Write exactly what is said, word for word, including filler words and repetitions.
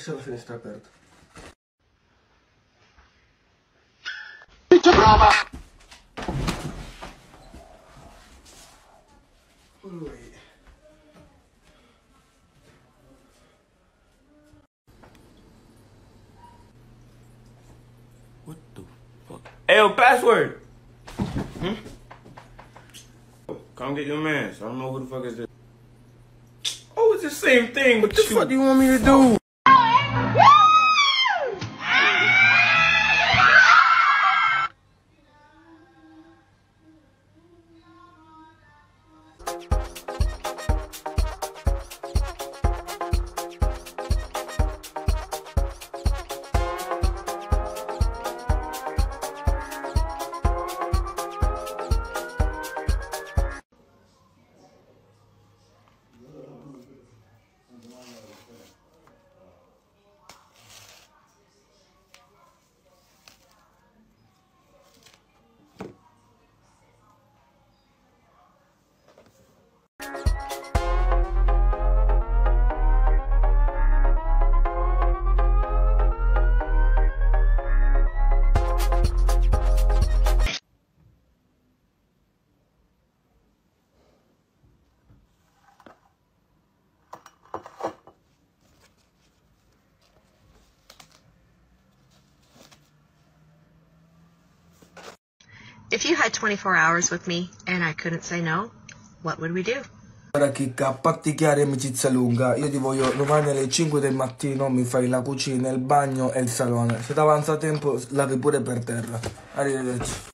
lascia la finestra aperta. Brava! What the fuck? Hey, yo, password! Hmm? Come get your man. I don't know who the fuck is this. Oh, it's the same thing, but what the you... fuck do you want me to do? If you had twenty-four hours with me and I couldn't say no, what would we do? Ora chicca, a patti chiari e amicizia lunga, io ti voglio domani alle cinque del mattino, mi fai la cucina, il bagno e il salone. Se ti avanza tempo, lavi pure per terra. Arrivederci.